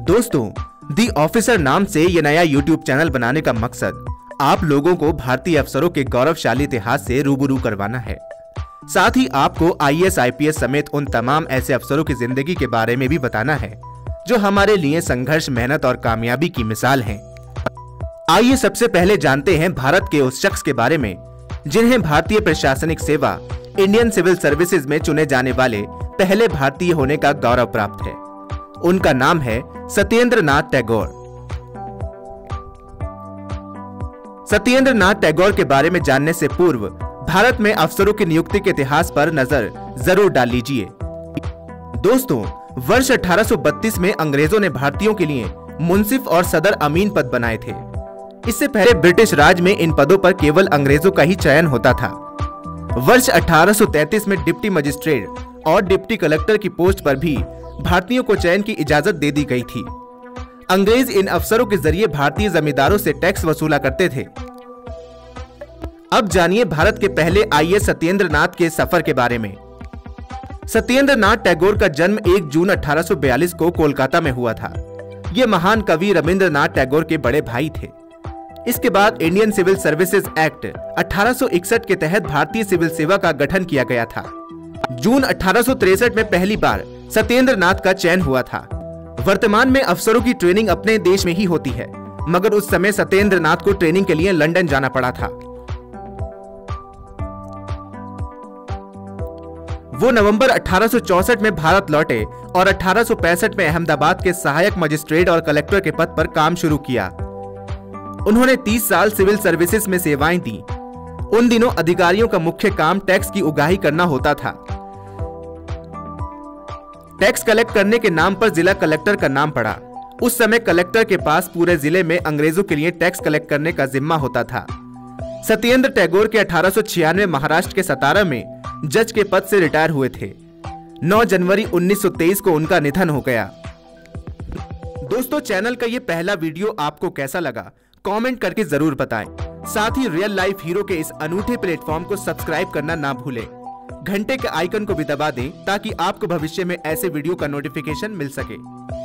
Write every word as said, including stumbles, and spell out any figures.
दोस्तों, the officer नाम से ये नया यूट्यूब चैनल बनाने का मकसद आप लोगों को भारतीय अफसरों के गौरवशाली इतिहास से रूबरू करवाना है। साथ ही आपको I A S I P S समेत उन तमाम ऐसे अफसरों की जिंदगी के बारे में भी बताना है जो हमारे लिए संघर्ष, मेहनत और कामयाबी की मिसाल हैं। आइए सबसे पहले जानते हैं भारत के उस शख्स के बारे में जिन्हें भारतीय प्रशासनिक सेवा इंडियन सिविल सर्विसेज में चुने जाने वाले पहले भारतीय होने का गौरव प्राप्त है। उनका नाम है सत्येंद्र नाथ टैगोर। सत्येंद्र नाथ टैगोर के बारे में जानने से पूर्व भारत में अफसरों की नियुक्ति के इतिहास पर नजर जरूर डाल लीजिए। दोस्तों, वर्ष अठारह सौ बत्तीस में अंग्रेजों ने भारतीयों के लिए मुंसिफ और सदर अमीन पद बनाए थे। इससे पहले ब्रिटिश राज में इन पदों पर केवल अंग्रेजों का ही चयन होता था। वर्ष अठारह सौ तैंतीस में डिप्टी मजिस्ट्रेट और डिप्टी कलेक्टर की पोस्ट पर भी भारतीयों को चयन की इजाजत दे दी गई थी। अंग्रेज इन अफसरों के जरिए भारतीय जमींदारों से टैक्स वसूला करते थे। अब जानिए भारत के पहले आई ए एस सत्येंद्र नाथ के सफर के बारे में। सत्येंद्र नाथ टैगोर का जन्म एक जून अठारह सौ बयालीस को कोलकाता में हुआ था। ये महान कवि रविंद्रनाथ टैगोर के बड़े भाई थे। इसके बाद इंडियन सिविल सर्विसेज एक्ट अठारह सौ इकसठ के तहत भारतीय सिविल सेवा का गठन किया गया था। जून अठारह सौ तिरसठ में पहली बार सत्येंद्र नाथ का चयन हुआ था। वर्तमान में अफसरों की ट्रेनिंग अपने देश में ही होती है, मगर उस समय सत्येंद्र नाथ को ट्रेनिंग के लिए लंदन जाना पड़ा था। वो नवंबर अठारह सौ चौसठ में भारत लौटे और अठारह सौ पैंसठ में अहमदाबाद के सहायक मजिस्ट्रेट और कलेक्टर के पद पर काम शुरू किया। उन्होंने तीस साल सिविल सर्विसेज में सेवाएं दी। उन दिनों अधिकारियों का मुख्य काम टैक्स की उगाही करना होता था। टैक्स कलेक्ट करने के नाम पर जिला कलेक्टर का नाम पड़ा। उस समय कलेक्टर के पास पूरे जिले में अंग्रेजों के लिए टैक्स कलेक्ट करने का जिम्मा होता था। सत्येंद्र टैगोर के अठारह सौ छियानवे महाराष्ट्र के सतारा में जज के पद से रिटायर हुए थे। नौ जनवरी उन्नीस सौ तेईस को उनका निधन हो गया। दोस्तों, चैनल का ये पहला वीडियो आपको कैसा लगा कमेंट करके जरूर बताएं। साथ ही रियल लाइफ हीरो के इस अनूठे प्लेटफॉर्म को सब्सक्राइब करना ना भूलें। घंटे के आइकन को भी दबा दें ताकि आपको भविष्य में ऐसे वीडियो का नोटिफिकेशन मिल सके।